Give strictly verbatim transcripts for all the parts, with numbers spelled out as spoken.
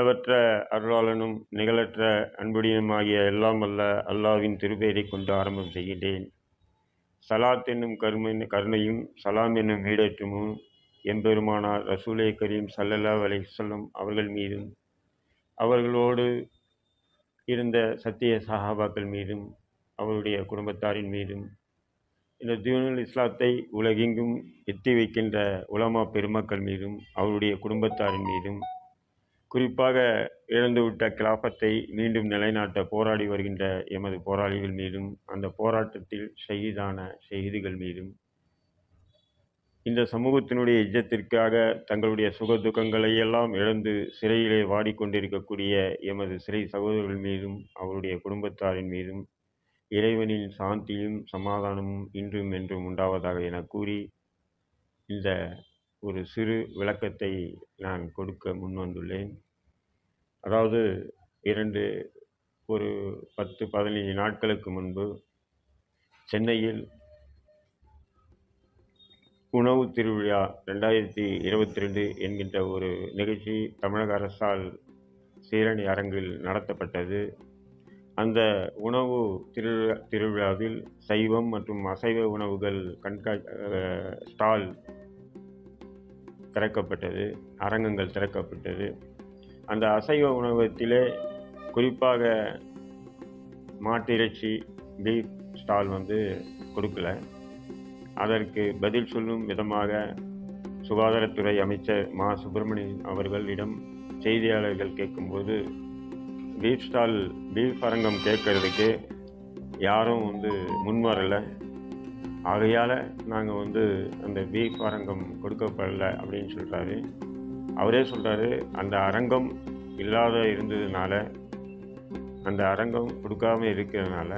அளவற்ற அருளாளனும் நிகழற்ற அன்புடையனுமாகிய எல்லாம் வல்ல அல்லாஹ்வின் திருப்பெயரைக் கொண்டு ஆரம்பம் செய்கின்றேன். ஸலாத் என்னும் கருமை கருணையும் சலாம் என்னும் ஈடேற்றமும் எம்பெருமானார் ரசூலே கரீம் ஸல்லல்லாஹு அலைஹி வஸல்லம் அவர்கள் மீதும், அவர்களோடு இருந்த சத்திய சஹாபாக்கள் மீதும், அவருடைய குடும்பத்தாரின் மீதும், இந்த தீனுல் இஸ்லாத்தை உலகெங்கும் எத்தி வைக்கின்ற உலமா பெருமக்கள் மீதும், அவருடைய குடும்பத்தாரின் மீதும், குறிப்பாக இழந்துவிட்ட கிலாபத்தை மீண்டும் நிலைநாட்ட போராடி வருகின்ற எமது போராளிகள் மீதும், அந்த போராட்டத்தில் ஷஹீதான ஷஹீதுகள் மீதும், இந்த சமூகத்தினுடைய இஜ்ஜத்திற்காக தங்களுடைய சுக துக்கங்களை எல்லாம் இழந்து சிறையிலே வாடிக்கொண்டிருக்கக்கூடிய எமது சிறை சகோதரர்கள் மீதும், அவருடைய குடும்பத்தாரின் மீதும் இறைவனின் சாந்தியும் சமாதானமும் இன்றும் என்றும் உண்டாவதாக என கூறி இந்த ஒரு சிறு விளக்கத்தை நான் கொடுக்க முன்வந்துள்ளேன். அதாவது இரண்டு ஒரு பத்து பதினைந்து நாட்களுக்கு முன்பு சென்னையில் உணவு திருவிழா ரெண்டாயிரத்தி இருபத்தி ரெண்டு என்கின்ற ஒரு நிகழ்ச்சி தமிழக அரசால் சீரணி அரங்கில் நடத்தப்பட்டது. அந்த உணவு திருவிழா திருவிழாவில் சைவம் மற்றும் அசைவ உணவுகள் கண்கா ஸ்டால் திறக்கப்பட்டது, அரங்கங்கள் திறக்கப்பட்டது. அந்த அசைவ உணவகத்திலே குறிப்பாக மாட்டு இறைச்சி பீஃப் ஸ்டால் வந்து கொடுக்கல. அதற்கு பதில் சொல்லும் விதமாக சுகாதாரத்துறை அமைச்சர் மா சுப்பிரமணியன் அவர்களிடம் செய்தியாளர்கள் கேட்கும்போது, பீஃப் ஸ்டால் பீஃப் அரங்கம் கேட்கறதுக்கு யாரும் வந்து முன்வரலை, ஆகையால் நாங்கள் வந்து அந்த பீஃப் அரங்கம் கொடுக்கப்படலை அப்படின்னு சொல்கிறாரு. அவரே சொல்கிறாரு, அந்த அரங்கம் இல்லாத இருந்ததுனால, அந்த அரங்கம் கொடுக்காம இருக்கிறதுனால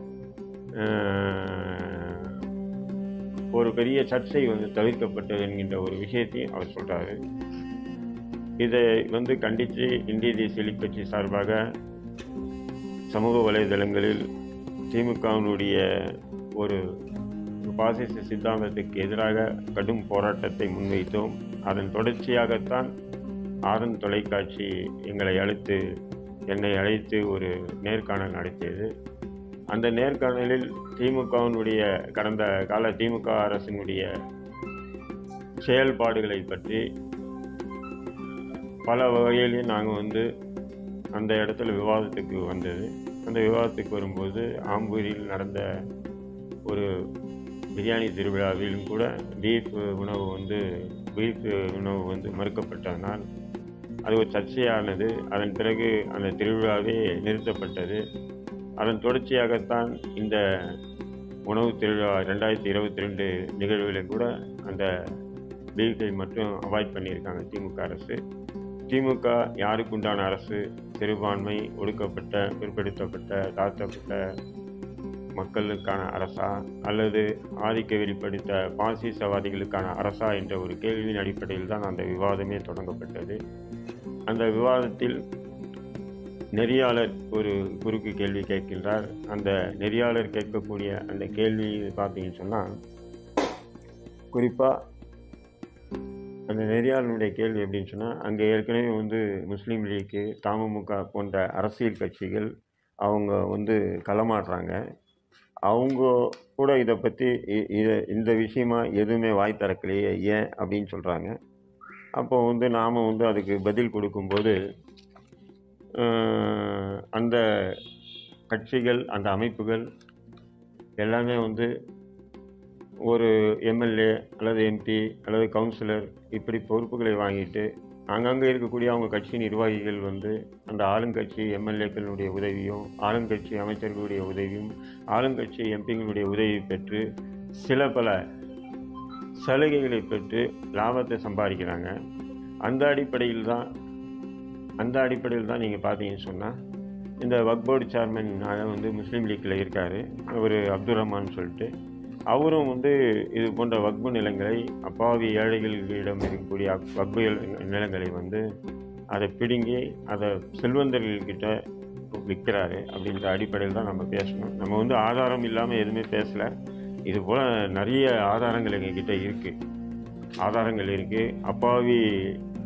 ஒரு பெரிய சர்ச்சை வந்து தவிர்க்கப்பட்டது என்கின்ற ஒரு விஷயத்தையும் அவர் சொல்கிறாரு. இதை வந்து கண்டித்து இந்திய தேசிய லீக் கட்சி சார்பாக சமூக வலைதளங்களில் திமுகவினுடைய ஒரு பாசிச சித்தாந்தத்துக்கு எதிராக கடும் போராட்டத்தை முன்வைத்தோம். அதன் தொடர்ச்சியாகத்தான் ஆதன் தொலைக்காட்சி எங்களை அழைத்து என்னை அழைத்து ஒரு நேர்காணல் நடத்தியது. அந்த நேர்காணலில் திமுகவினுடைய கடந்த கால திமுக அரசினுடைய செயல்பாடுகளை பற்றி பல வகையிலையும் நாங்கள் வந்து அந்த இடத்துல விவாதத்துக்கு வந்தது. அந்த விவாதத்துக்கு வரும்போது ஆம்பூரில் நடந்த ஒரு பிரியாணி திருவிழாவிலும் கூட பீஃப் உணவு வந்து பீஃப் உணவு வந்து மறுக்கப்பட்டதனால் அது ஒரு சர்ச்சையானது. அதன் பிறகு அந்த திருவிழாவே நிறுத்தப்பட்டது. அதன் தொடர்ச்சியாகத்தான் இந்த உணவு திருவிழா ரெண்டாயிரத்தி இருபத்தி ரெண்டு நிகழ்வுகளில் கூட அந்த பீஃபை மட்டும் அவாய்ட் பண்ணியிருக்காங்க திமுக அரசு. திமுக யாருக்குண்டான அரசு? சிறுபான்மை, ஒடுக்கப்பட்ட, பிற்படுத்தப்பட்ட, தாழ்த்தப்பட்ட மக்களுக்கான அரசா அல்லது ஆதிக்க வெளிப்படுத்த பாசிசவாதிகளுக்கான அரசா என்ற ஒரு கேள்வியின் அடிப்படையில் தான் அந்த விவாதமே தொடங்கப்பட்டது. அந்த விவாதத்தில் நெறியாளர் ஒரு குறுக்கு கேள்வி கேட்கின்றார். அந்த நெறியாளர் கேட்கக்கூடிய அந்த கேள்வி பார்த்தீங்கன்னு சொன்னால், குறிப்பாக அந்த நெறியாளனுடைய கேள்வி எப்படின்னு சொன்னால், அங்கே ஏற்கனவே வந்து முஸ்லீம் லீக்கு, தமுமுக போன்ற அரசியல் கட்சிகள் அவங்க வந்து களமாடுறாங்க. அவங்க கூட இதை பற்றி இதை இந்த விஷயமா எதுவுமே வாய் திறக்கலையே, ஏன் அப்படின்னு சொல்கிறாங்க. அப்போ வந்து நாம் வந்து அதுக்கு பதில் கொடுக்கும்போது அந்த கட்சிகள், அந்த அமைப்புகள் எல்லாமே வந்து ஒரு எம்எல்ஏ அல்லது எம்பி அல்லது கவுன்சிலர் இப்படி பொறுப்புகளை வாங்கிட்டு அங்கங்கே இருக்கக்கூடிய அவங்க கட்சி நிர்வாகிகள் வந்து அந்த ஆளுங்கட்சி எம்எல்ஏக்களுடைய உதவியும், ஆளுங்கட்சி அமைச்சர்களுடைய உதவியும், ஆளுங்கட்சி எம்பிங்களுடைய உதவி பெற்று சில பல சலுகைகளை பெற்று லாபத்தை சம்பாதிக்கிறாங்க. அந்த அடிப்படையில் தான் அந்த அடிப்படையில் தான் நீங்கள் பார்த்தீங்கன்னு சொன்னால், இந்த வக்ஃப் போர்டு சேர்மன் வந்து முஸ்லீம் லீக்கில் இருக்கார், அவர் அப்துல் ரஹ்மான் சொல்லிட்டு. அவரும் வந்து இது போன்ற வக்ஃபு நிலங்களை, அப்பாவி ஏழைகளிடம் இருக்கக்கூடிய வக்ஃபு நிலங்களை வந்து அதை பிடுங்கி அதை செல்வந்தர்கள்கிட்ட விற்கிறாரு. அப்படின்ற அடிப்படையில் தான் நம்ம பேசணும். நம்ம வந்து ஆதாரம் இல்லாமல் எதுவுமே பேசலை. இது போல் நிறைய ஆதாரங்கள் எங்ககிட்ட இருக்குது. ஆதாரங்கள் இருக்குது. அப்பாவி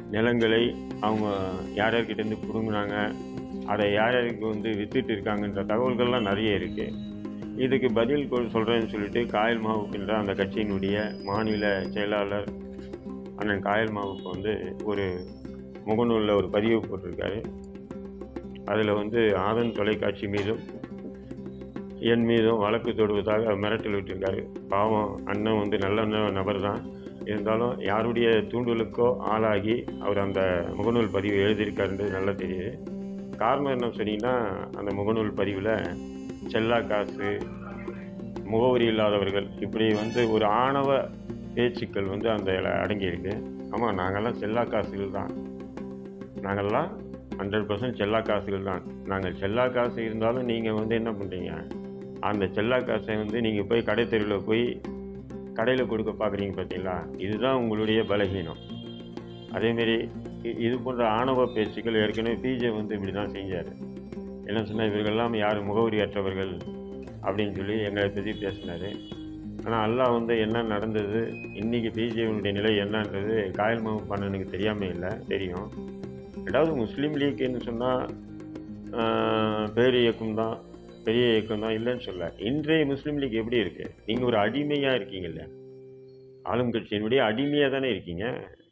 நிலங்களை அவங்க யார் யார்கிட்டேருந்து பிடுங்கினாங்க, அதை யார் யாருக்கு வந்து விற்றுட்டு இருக்காங்கன்ற தகவல்கள்லாம் நிறைய இருக்குது. இதுக்கு பதில் சொல்கிறேன்னு சொல்லிட்டு காயல் மாவுக்குன்ற அந்த கட்சியினுடைய மாநில செயலாளர் அண்ணன் காயல் மாவுக்கு வந்து ஒரு முகநூலில் ஒரு பதிவு போட்டிருக்காரு. அதில் வந்து ஆதன் தொலைக்காட்சி மீதும் என் மீதும் வழக்கு தொடுவதாக மிரட்டல் விட்டுருக்காரு. பாவம் அண்ணன் வந்து நல்ல நபர் தான், இருந்தாலும் யாருடைய தூண்டுதலுக்கோ ஆளாகி அவர் அந்த முகநூல் பதிவு எழுதியிருக்காருன்றது நல்லா தெரியுது. காரணம் என்ன சொன்னீங்கன்னா, அந்த முகநூல் பதிவில் செல்லா காசு, முகவரி இல்லாதவர்கள், இப்படி வந்து ஒரு ஆணவ பேச்சுக்கள் வந்து அந்த அடங்கியிருக்கு. ஆமாம், நாங்கள்லாம் செல்லா காசுகள் தான், நாங்கள்லாம் ஹண்ட்ரட் பர்சன்ட் செல்லா காசுகள் தான். நாங்கள் செல்லா காசு இருந்தாலும் நீங்கள் வந்து என்ன பண்ணுறீங்க, அந்த செல்லா காசை வந்து நீங்கள் போய் கடை தெருவில் போய் கடையில் கொடுக்க பார்க்குறீங்க பார்த்தீங்களா, இதுதான் உங்களுடைய பலகீனம். அதேமாரி இது போன்ற ஆணவ பேச்சுக்கள் ஏற்கனவே பிஜே வந்து இப்படி தான் செஞ்சார். என்ன சொன்னால், இவர்கள்லாம் யார் முகவரியற்றவர்கள் அப்படின்னு சொல்லி எங்களை பற்றி பேசினார். ஆனால் அல்லாஹ் வந்து என்ன நடந்தது, இன்றைக்கி பிஜேவினுடைய நிலை என்னன்றது காயல் மாவு பண்ணனுக்கு தெரியாமல் இல்லை, தெரியும். ரெண்டாவது, முஸ்லீம் லீக்னு சொன்னால் பேர் இயக்கம் தான், பெரிய இயக்கம் தான், இல்லைன்னு சொல்ல. இன்றைய முஸ்லீம் லீக் எப்படி இருக்குது, நீங்கள் ஒரு அடிமையாக இருக்கீங்கல்ல, ஆளும் கட்சியினுடைய அடிமையாக தானே இருக்கீங்க.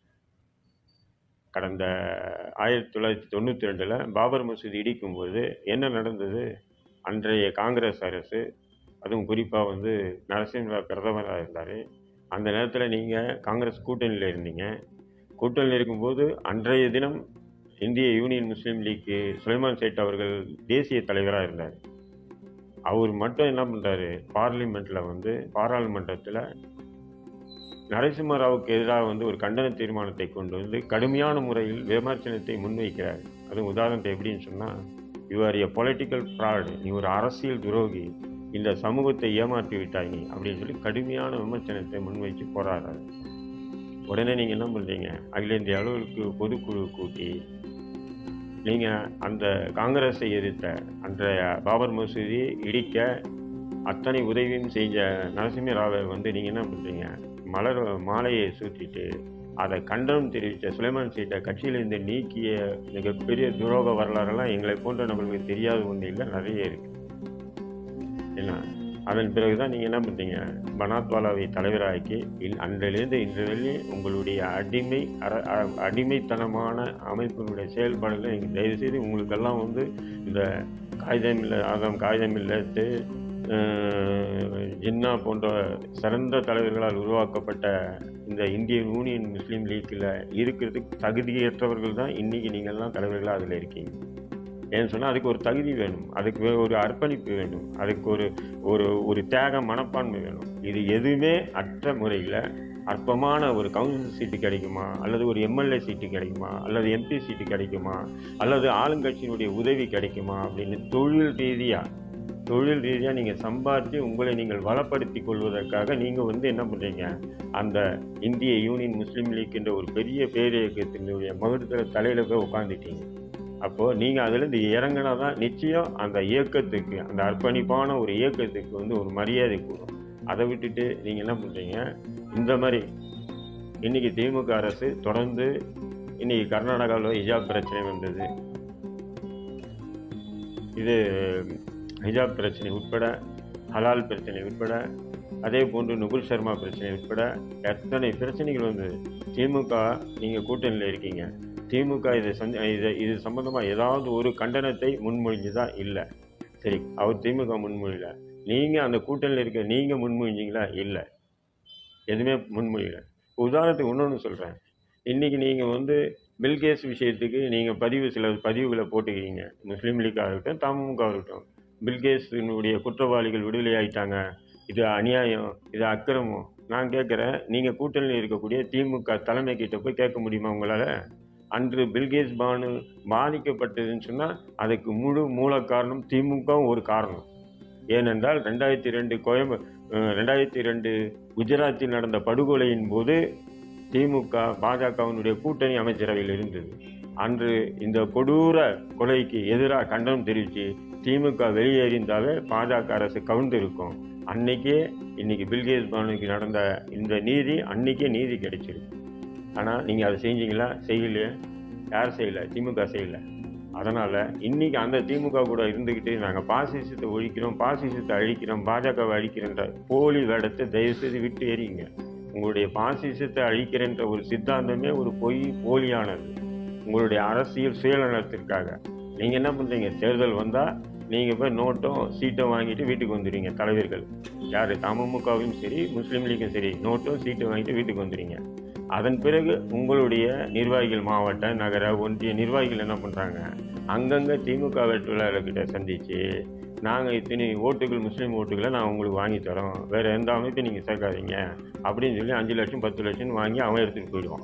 கடந்த ஆயிரத்தி தொள்ளாயிரத்தி தொண்ணூற்றி ரெண்டில் பாபர் மசூதி இடிக்கும்போது என்ன நடந்தது, அன்றைய காங்கிரஸ் அரசு, அதுவும் குறிப்பாக வந்து நரசிம்மராவ் பிரதமராக இருந்தார். அந்த நேரத்தில் நீங்கள் காங்கிரஸ் கூட்டணியில் இருந்தீங்க. கூட்டணியில் இருக்கும்போது அன்றைய தினம் இந்திய union Muslim league Sulaiman Sait அவர்கள் தேசிய தலைவராக இருந்தார். அவர் மட்டும் என்ன பண்ணுறாரு, பார்லிமெண்ட்டில் வந்து பாராளுமன்றத்தில் நரசிம்மராவுக்கு எதிராக வந்து ஒரு கண்டன தீர்மானத்தை கொண்டு வந்து கடுமையான முறையில் விமர்சனத்தை முன்வைக்கிறார். அதுவும் உதாரணத்தை எப்படின்னு சொன்னால், you are a political fraud, நீ ஒரு அரசியல் துரோகி, இந்த சமூகத்தை ஏமாற்றி விட்டாய் நீ அப்படின்னு சொல்லி கடுமையான விமர்சனத்தை முன்வைச்சு போராடுறாரு. உடனே நீங்கள் என்ன பண்ணுறீங்க, அகில இந்திய அளவுக்கு பொதுக்குழு கூட்டி நீங்கள் அந்த காங்கிரஸை எதிர்த்த அன்றைய பாபர் மசூதி இடிக்க அத்தனை உதவியும் செஞ்ச நரசிம்மராவை வந்து நீங்கள் என்ன பண்ணுறீங்க, மலர் மாலையை சூட்டிட்டு அதை கண்டனம் தெரிவித்த சுலைமான் சேட்டை கட்சியிலிருந்து நீக்கிய மிகப்பெரிய துரோக வரலாறுலாம் எங்களை போன்ற நம்மளுக்கு தெரியாத ஒன்று இல்லை, நிறைய இருக்குது. என்ன, அதன் பிறகு தான் நீங்கள் என்ன பண்ணுறீங்க, பனாத்வாலாவை தலைவராக்கி இன் அன்றிலிருந்து இன்று வரை உங்களுடைய அடிமை அர அடிமைத்தனமான அமைப்பினுடைய செயல்பாடுகளை நீங்கள் தயவுசெய்து உங்களுக்கெல்லாம் வந்து இந்த காகிதமில்ல ஆதாம் காகிதமில்லத்து ஜின்னா போன்ற சிறந்த தலைவர்களால் உருவாக்கப்பட்ட இந்த இந்திய யூனியன் முஸ்லீம் லீக்கில் இருக்கிறதுக்கு தகுதியற்றவர்கள் தான் இன்றைக்கி நீங்கள்லாம் தலைவர்களாக அதில் இருக்கீங்க. ஏன்னு சொன்னால், அதுக்கு ஒரு தகுதி வேணும், அதுக்கு ஒரு அர்ப்பணிப்பு வேணும், அதுக்கு ஒரு ஒரு ஒரு தியாக மனப்பான்மை வேணும். இது எதுவுமே அற்ற முறையில் அற்பமான ஒரு கவுன்சில் சீட்டு கிடைக்குமா, அல்லது ஒரு எம்எல்ஏ சீட்டு கிடைக்குமா, அல்லது எம்பி சீட்டு கிடைக்குமா, அல்லது ஆளுங்கட்சியினுடைய உதவி கிடைக்குமா அப்படின்னு தொழில் ரீதியாக தொழில் ரீதியாக நீங்கள் சம்பாதித்து உங்களை நீங்கள் வளப்படுத்தி கொள்வதற்காக நீங்கள் வந்து என்ன பண்ணுறீங்க, அந்த இந்திய யூனியன் முஸ்லீம் லீக் என்ற ஒரு பெரிய பேரியக்கத்தினுடைய மகுடத்துல தலையில் போய் உட்காந்துட்டீங்க. அப்போது நீங்கள் அதிலேருந்து இறங்கினா தான் நிச்சயம் அந்த இயக்கத்துக்கு, அந்த அர்ப்பணிப்பான ஒரு இயக்கத்துக்கு வந்து ஒரு மரியாதை கூடும். அதை விட்டுட்டு நீங்கள் என்ன பண்ணுறீங்க, இந்த மாதிரி இன்றைக்கி திமுக அரசு தொடர்ந்து இன்றைக்கி கர்நாடகாவில் ஹிஜாப் பிரச்சனை வந்தது, இது ஹிஜாப் பிரச்சனை உட்பட, ஹலால் பிரச்சனை உட்பட, அதே போன்று நுகுல் சர்மா பிரச்சனை உட்பட எத்தனை பிரச்சனைகள் வந்தது. திமுக நீங்கள் கூட்டணியில் இருக்கீங்க, திமுக இதை சந்தி இதை இது சம்மந்தமாக ஏதாவது ஒரு கண்டனத்தை முன்மொழிஞ்சுதா? இல்லை. சரி, அவர் திமுக முன்மொழியல, நீங்கள் அந்த கூட்டணியில் இருக்க நீங்கள் முன்மொழிஞ்சிங்களா? இல்லை, எதுவுமே முன்மொழியல. உதாரணத்துக்கு இன்னொன்று சொல்கிறேன், இன்றைக்கி நீங்கள் வந்து பில்கேஸ் விஷயத்துக்கு நீங்கள் பதிவு சில பதிவுகளை போட்டுக்கிறீங்க, முஸ்லீம் லீக்காக இருக்கட்டும், தமுக இருக்கட்டும். பில்கேஸினுடைய குற்றவாளிகள் விடுதலை ஆகிட்டாங்க, இது அநியாயம், இது அக்கிரமம். நான் கேட்குறேன், நீங்கள் கூட்டணியில் இருக்கக்கூடிய திமுக தலைமை கிட்ட போய் கேட்க முடியுமா உங்களால்? அன்று பில்கேஸ் பானு பாதிக்கப்பட்டதுன்னு சொன்னால் அதுக்கு முழு மூல காரணம் திமுகவும் ஒரு காரணம். ஏனென்றால் ரெண்டாயிரத்தி ரெண்டு கோயம்பு ரெண்டாயிரத்தி ரெண்டு குஜராத்தில் நடந்த படுகொலையின் போது திமுக பாஜகவினுடைய கூட்டணி அமைச்சரவையில் இருந்தது. அன்று இந்த கொடூர கொலைக்கு எதிராக கண்டனம் தெரிவித்து திமுக வெளியேறிந்தாவே பாஜக அரசு கவுந்து இருக்கும். அன்னைக்கே இன்னைக்கு பில்கேஸ் பானுக்கு நடந்த இந்த நீதி அன்னைக்கே நீதி கிடைச்சிருக்கு. ஆனால் நீங்கள் அதை செஞ்சீங்களா? செய்யலையே. யார் செய்யலை? திமுக செய்யலை. அதனால் இன்றைக்கி அந்த திமுக கூட இருந்துக்கிட்டு நாங்கள் பாசிசத்தை ஒழிக்கிறோம், பாசிசத்தை அழிக்கிறோம், பாஜகவை அழிக்கிறோன்ற போலி வேடத்தை தயவுசெய்து விட்டு எறியுங்க. உங்களுடைய பாசிசத்தை அழிக்கிறன்ற ஒரு சித்தாந்தமே ஒரு பொய், போலியானது. உங்களுடைய அரசியல் சுயநலத்திற்காக நீங்கள் என்ன பண்ணுறீங்க? தேர்தல் வந்தால் நீங்கள் போய் நோட்டும் சீட்டும் வாங்கிட்டு வீட்டுக்கு வந்துடுவீங்க. தலைவர்கள் யார்? தமுமுகவும் சரி, முஸ்லீம் லீக்கும் சரி, நோட்டும் சீட்டும் வாங்கிட்டு வீட்டுக்கு வந்துடுவீங்க. அதன் பிறகு உங்களுடைய நிர்வாகிகள், மாவட்ட நகர ஒன்றிய நிர்வாகிகள் என்ன பண்ணுறாங்க? அங்கங்கே திமுக வேட்பாளர்கிட்ட சந்தித்து, நாங்கள் இத்தனை ஓட்டுகள், முஸ்லீம் ஓட்டுகளை நான் உங்களுக்கு வாங்கி தரோம், வேறு எந்த அமைப்பையும் நீங்கள் சேர்க்காதீங்க அப்படின்னு சொல்லி அஞ்சு லட்சம் பத்து லட்சம் வாங்கி அவன் எடுத்துகிட்டு போயிடுவான்.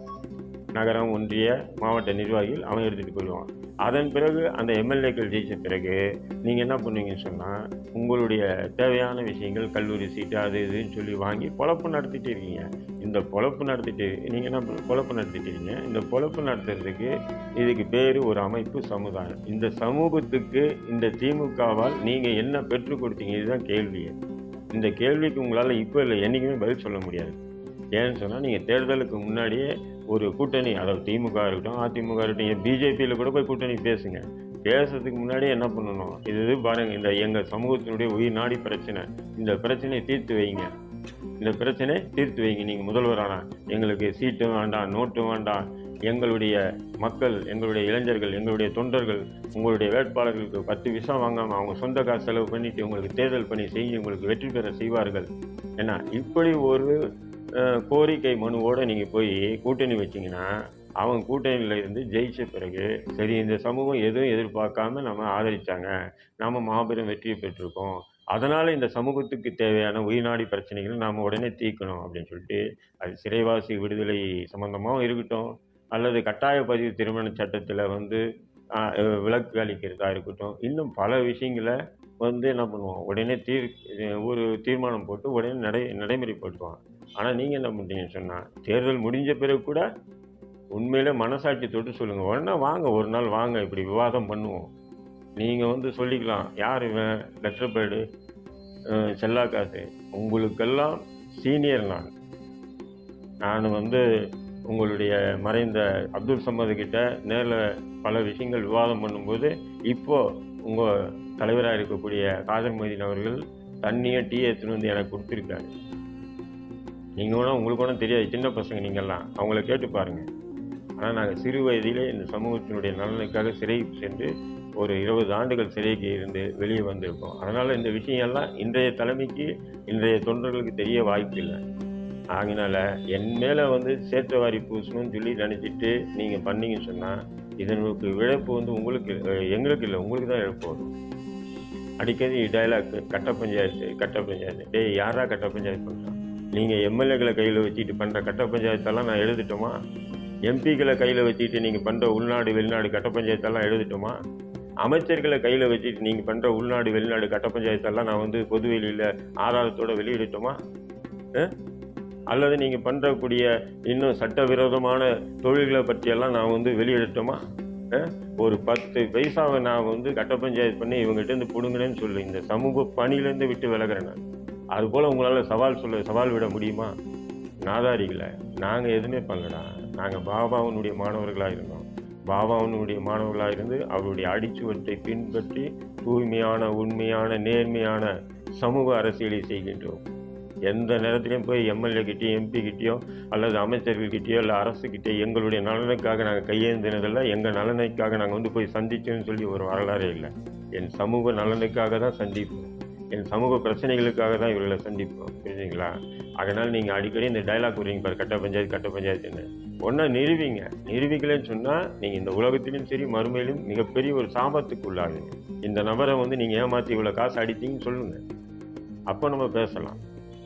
நகரம், ஒன்றிய, மாவட்ட நிர்வாகிகள் அவன் எடுத்துகிட்டு போயிடுவான். அதன் பிறகு அந்த எம்எல்ஏக்கள் ஜெயித்த பிறகு நீங்கள் என்ன பண்ணுவீங்கன்னு சொன்னால், உங்களுடைய தேவையான விஷயங்கள், கல்லூரி சீட்டு அது இதுன்னு சொல்லி வாங்கி பொழப்பு நடத்திட்டு இருக்கீங்க. இந்த பொழப்பு நடத்திட்டு நீங்கள் என்ன பொழப்பு நடத்திட்டு இருக்கீங்க? இந்த பொழப்பு நடத்துறதுக்கு இதுக்கு பேர் ஒரு அமைப்பு, சமுதாயம். இந்த சமூகத்துக்கு இந்த திமுகவால் நீங்கள் என்ன பெற்றுக் கொடுத்தீங்க? இதுதான் கேள்வியே. இந்த கேள்விக்கு உங்களால் இப்போ இல்லை, என்றைக்குமே பதில் சொல்ல முடியாது. ஏன்னு சொன்னால், நீங்கள் தேர்தலுக்கு முன்னாடியே ஒரு கூட்டணி, அதாவது திமுக இருக்கட்டும், அதிமுக இருக்கட்டும், பிஜேபியில் கூட போய் கூட்டணி பேசுங்க. பேசுறதுக்கு முன்னாடியே என்ன பண்ணணும்? இது இது பாருங்கள், இந்த எங்கள் சமூகத்தினுடைய உயிர் நாடி பிரச்சனை, இந்த பிரச்சனையை தீர்த்து வைங்க, இந்த பிரச்சனை தீர்த்து வைங்க. நீங்கள் முதல்வரான எங்களுக்கு சீட்டும் வேண்டாம், நோட்டும் வேண்டாம், எங்களுடைய மக்கள், எங்களுடைய இளைஞர்கள், எங்களுடைய தொண்டர்கள் உங்களுடைய வேட்பாளர்களுக்கு பத்து விஷம் வாங்காமல் அவங்க சொந்த காசு செலவு பண்ணிவிட்டு உங்களுக்கு தேர்தல் பணி செய்ய உங்களுக்கு வெற்றி பெற செய்வார்கள். ஏன்னா இப்படி ஒரு கோரிக்கை மனுவோடு நீங்கள் போய் கூட்டணி வச்சிங்கன்னா, அவங்க கூட்டணியில் இருந்து ஜெயித்த பிறகு சரி, இந்த சமூகம் எதுவும் எதிர்பார்க்காம நம்ம ஆதரித்தாங்க, நம்ம மாபெரும் வெற்றியை பெற்றிருக்கோம், அதனால் இந்த சமூகத்துக்கு தேவையான உயிர்நாடி பிரச்சனைகளை நாம் உடனே தீர்க்கணும் அப்படின்னு சொல்லிட்டு, அது சிறைவாசி விடுதலை சம்மந்தமாகவும் இருக்கட்டும், அல்லது கட்டாய பதிவு திருமண சட்டத்தில் வந்து விலக்கு அளிக்கிறதா இருக்கட்டும், இன்னும் பல விஷயங்களை வந்து என்ன பண்ணுவோம், உடனே தீர் ஒரு தீர்மானம் போட்டு உடனே நடை நடைமுறைப்படுத்துவான். ஆனால் நீங்கள் என்ன பண்ணுறீங்கன்னு சொன்னால், தேர்தல் முடிஞ்ச பிறகு கூட உண்மையிலே மனசாட்சி தொட்டு சொல்லுங்கள், உடனே வாங்க, ஒரு நாள் வாங்க, இப்படி விவாதம் பண்ணுவோம். நீங்கள் வந்து சொல்லிக்கலாம், யார் இவன் லெட்டர் பேடு, செல்லா காசு, உங்களுக்கெல்லாம் சீனியர் நான். நான் வந்து உங்களுடைய மறைந்த அப்துல் சமது கிட்ட நேரில் பல விஷயங்கள் விவாதம் பண்ணும்போது, இப்போது உங்கள் தலைவராக இருக்கக்கூடிய காதர் மொய்தீன் அவர்கள் தண்ணியை டீ எடுத்துன்னு வந்து எனக்கு கொடுத்துருக்காரு. நீங்கள் வேணால் உங்களுக்கு ஒன்றும் தெரியாது, சின்ன பசங்க நீங்கள்லாம், அவங்கள கேட்டு பாருங்கள். ஆனால் நாங்கள் சிறு வயதிலே இந்த சமூகத்தினுடைய நலனுக்காக சிறை சென்று ஒரு இருபது ஆண்டுகள் சிறைக்கு இருந்து வெளியே வந்திருக்கோம். அதனால் இந்த விஷயங்கள்லாம் இன்றைய தலைமைக்கு, இன்றைய தொண்டர்களுக்கு தெரிய வாய்ப்பு இல்லை. ஆகினால என் மேலே வந்து சேற்றவாரி பூசணும்னு சொல்லி நினச்சிட்டு நீங்கள் பண்ணிங்கன்னு சொன்னால், இதனுக்கு இழப்பு வந்து உங்களுக்கு, எங்களுக்கு இல்லை, உங்களுக்கு தான் இழப்பு வரும். அடிக்கடி டைலாக், கட்ட பஞ்சாயத்து கட்ட பஞ்சாயத்து, டேய் யாரா கட்ட பஞ்சாயத்து பண்ணுறான்? நீங்கள் எம்எல்ஏக்களை கையில் வச்சுட்டு பண்ணுற கட்ட பஞ்சாயத்தெல்லாம் நான் எழுதிட்டோமா? எம்பிக்களை கையில் வச்சுட்டு நீங்கள் பண்ணுற உள்நாடு வெளிநாடு கட்ட பஞ்சாயத்தெல்லாம் எழுதிட்டோமா? அமைச்சர்களை கையில் வச்சுட்டு நீங்கள் பண்ணுற உள்நாடு வெளிநாடு கட்ட பஞ்சாயத்தெல்லாம் நான் வந்து பொதுவெளியில் ஆதாரத்தோடு வெளியிடட்டுமா? அல்லது நீங்கள் பண்ணுறக்கூடிய இன்னும் சட்டவிரோதமான தொழில்களை பற்றியெல்லாம் நான் வந்து வெளியிடட்டுமா? ஒரு பத்து பைசாவை நான் வந்து கட்ட பஞ்சாயத்து பண்ணி இவங்ககிட்டேருந்து பிடுங்கினேன்னு சொல்லி இந்த சமூக பணியிலேருந்து விட்டு விலகிறேன் நான். அதுபோல் உங்களால் சவால் சொல்ல சவால் விட முடியுமா? நாதாரிகளை நாங்கள் எதுவுமே பண்ணலடா, நாங்கள் பாபாவுனுடைய மாணவர்களாக இருந்தோம். பாபாவுனுடைய மாணவர்களாக இருந்து அவருடைய அடிச்சுவட்டை பின்பற்றி தூய்மையான, உண்மையான, நேர்மையான சமூக அரசியலை செய்கின்றோம். எந்த நேரத்திலையும் போய் எம்எல்ஏ கிட்டேயோ, எம்பி கிட்டேயோ, அல்லது அமைச்சர்கள்கிட்டயோ, இல்லை அரசுக்கிட்டே எங்களுடைய நலனுக்காக நாங்கள் கையேந்தினதில்லை, எங்கள் நலனுக்காக நாங்கள் வந்து போய் சந்திச்சோன்னு சொல்லி ஒரு வரலாறே இல்லை. என் சமூக நலனுக்காக தான் சந்திப்போம், என் சமூக பிரச்சனைகளுக்காக தான் இவர்களை சந்திப்போம். புரியுதுங்களா? அதனால் நீங்கள் அடிக்கடி இந்த டைலாக் வரீங்க பாரு, கட்ட பஞ்சாயத்து கட்ட பஞ்சாயத்துன்னு, ஒன்றா நிரூபிங்க. நிரூபிக்கலன்னு சொன்னால் நீங்கள் இந்த உலகத்திலும் சரி மறுமையிலும் மிகப்பெரிய ஒரு சாபத்துக்கு உள்ளாகுங்க. இந்த நபரை வந்து நீங்கள் ஏமாற்றி இவ்வளோ காசு அடித்தீங்கன்னு சொல்லுங்கள், அப்போ நம்ம பேசலாம்.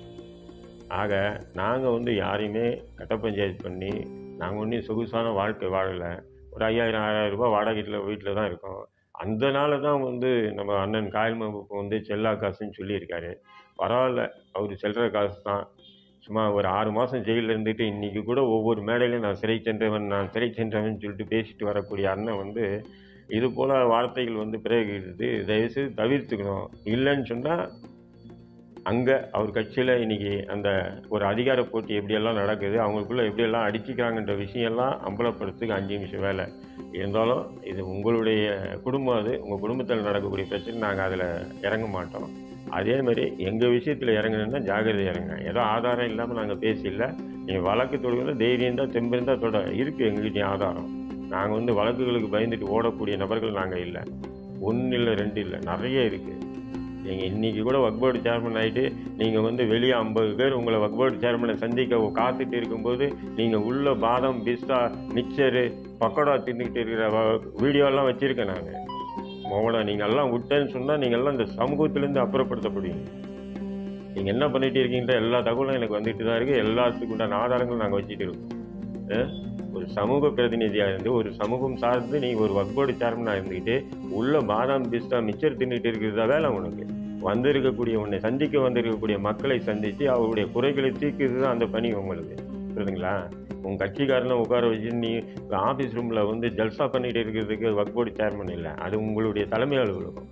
ஆக நாங்கள் வந்து யாரையுமே கட்ட பஞ்சாயத்து பண்ணி நாங்கள் ஒன்றும் சொகுசான வாழ்க்கை வாழலை. ஒரு ஐயாயிரம் ஆறாயிரம் ரூபாய் வாடகையில் வீட்டில் தான் இருக்கோம். அந்த நாள் தான் வந்து நம்ம அண்ணன் காயல் மஹபூப் வந்து செல்லா காசுன்னு சொல்லியிருக்காரு. பரவாயில்ல, அவர் செல்கிற காசு தான். சும்மா ஒரு ஆறு மாதம் ஜெயிலில் இருந்துட்டு இன்றைக்கி கூட ஒவ்வொரு மேடையிலையும் நான் சிறை சென்றவன், நான் சிறை சென்றவன் சொல்லிட்டு பேசிட்டு வரக்கூடிய அண்ணன் வந்து இது போல் வார்த்தைகள் வந்து பிரயோகிக்கிறது தயவுசெய்து தவிர்த்துக்கணும். இல்லைன்னு சொன்னால் அங்கே அவர் கட்சியில் இன்றைக்கி அந்த ஒரு அதிகார போட்டி எப்படியெல்லாம் நடக்குது, அவங்களுக்குள்ளே எப்படியெல்லாம் அடிச்சிக்கிறாங்கன்ற விஷயம்லாம் அம்பலப்படுத்துக்கு அஞ்சு நிமிஷம் வேலை. இருந்தாலும் இது உங்களுடைய குடும்பம், அது உங்கள் குடும்பத்தில் நடக்கக்கூடிய பிரச்சனை, நாங்கள் அதில் இறங்க மாட்டோம். அதேமாதிரி எங்கள் விஷயத்தில் இறங்கணுன்னா ஜாகிரதை இறங்க. ஏதோ ஆதாரம் இல்லாமல் நாங்கள் பேசல. நீங்கள் வழக்கு தொடுகிற தைரியம் தான் தெம்பு இருந்தால் தொட இருக்குது. எங்கள்கிட்டையும் ஆதாரம். நாங்கள் வந்து வழக்குகளுக்கு பயந்துட்டு ஓடக்கூடிய நபர்கள் நாங்கள் இல்லை. ஒன்று இல்லை, ரெண்டு இல்லை, நிறைய இருக்குது. நீங்கள் இன்றைக்கி கூட வக்ஃப் போர்டு சேர்மன் ஆகிட்டு நீங்கள் வந்து வெளியே ஐம்பது பேர் உங்களை வக்ஃப் போர்டு சேர்மனை சந்திக்க காத்துட்டு இருக்கும்போது நீங்கள் உள்ள பாதாம், பிஸ்தா, மிக்சரு, பக்கோடா தின்னுக்கிட்டு இருக்கிற வீடியோலாம் வச்சுருக்கேன் நான். மோளை நீங்கள் எல்லாம் விட்டேன்னு சொன்னால் நீங்கள் எல்லாம் இந்த சமூகத்திலேருந்து அப்புறப்படுத்தப்படுவீங்க. நீங்கள் என்ன பண்ணிகிட்டு இருக்கீங்கன்ற எல்லா தகவலும் எனக்கு வந்துட்டு தான் இருக்குது. எல்லாத்துக்கு உண்டான ஆதாரங்களும் நாங்கள் வச்சுட்டு இருக்கோம். ஒரு சமூக பிரதிநிதியாக இருந்து ஒரு சமூகம் சார்ந்து நீங்கள் ஒரு வக்ஃப் போர்டு சேர்மனாக இருந்துக்கிட்டு உள்ள பாதாம், பிஸ்தா, மிச்சர் தின்னுட்டு இருக்கிறதா வேலை உனக்கு. வந்திருக்கக்கூடிய உன்னை சந்திக்க வந்திருக்கக்கூடிய மக்களை சந்தித்து அவருடைய குறைகளை தீர்க்கிறது தான் அந்த பணி உங்களுக்கு. புரியுதுங்களா? உங்கள் கட்சிக்காரனை உட்கார வச்சு நீ ஆஃபீஸ் ரூமில் வந்து ஜல்சா பண்ணிகிட்டு இருக்கிறதுக்கு வக்ஃப் போர்டு சேர்மன் இல்லை. அது உங்களுடைய தலைமை அலுவலகம்.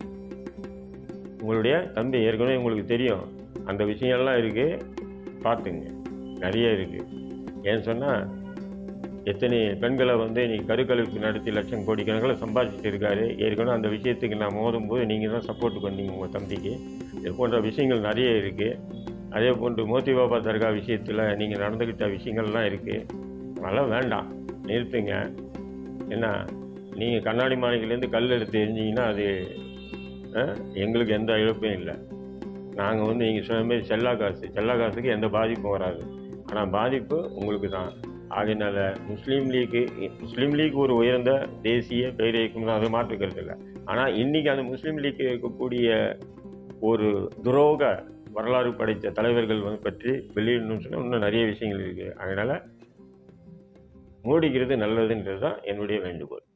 உங்களுடைய தம்பி ஏற்கனவே உங்களுக்கு தெரியும். அந்த விஷயம்லாம் இருக்குது, பார்த்துங்க. நிறைய இருக்குது. ஏன்னு சொன்னால் எத்தனை பெண்களை வந்து நீ கருக்கலைப்பு நடத்தி லட்சம் கோடி கணக்கில் சம்பாதிச்சுட்டு இருக்காரு. ஏற்கனவே அந்த விஷயத்துக்கு நான் மோதும் போது நீங்கள் தான் சப்போர்ட் பண்ணீங்க உங்கள் தம்பிக்கு. இது போன்ற விஷயங்கள் நிறைய இருக்குது. அதே போன்று மோத்தி பாபா தர்கா விஷயத்தில் நீங்கள் நடந்துக்கிட்ட விஷயங்கள்லாம் இருக்குது. அதெல்லாம் வேண்டாம், நிறுத்துங்க. ஏன்னா நீங்கள் கண்ணாடி மாளிகையிலேருந்து கல் எடுத்து எரிஞ்சிங்கன்னா அது எங்களுக்கு எந்த இழப்பும் இல்லை. நாங்கள் வந்து நீங்கள் சொன்ன மாதிரி செல்லா காசு செல்லா காசுக்கு எந்த பாதிப்பும் வராது. ஆனால் பாதிப்பு உங்களுக்கு தான். ஆகையினால முஸ்லீம் லீக்கு முஸ்லீம் லீக் ஒரு உயர்ந்த தேசிய பேரியக்கம் தான், அது மாற்றுக்கிறது இல்லை. ஆனால் இன்றைக்கி அந்த முஸ்லீம் லீக் இருக்கக்கூடிய ஒரு துரோக வரலாறு படைத்த தலைவர்கள் வந்து பற்றி வெளியிடணும்னு சொன்னால் இன்னும் நிறைய விஷயங்கள் இருக்குது. அதனால் மூடிக்கிறது நல்லதுன்றது தான் என்னுடைய வேண்டுகோள்.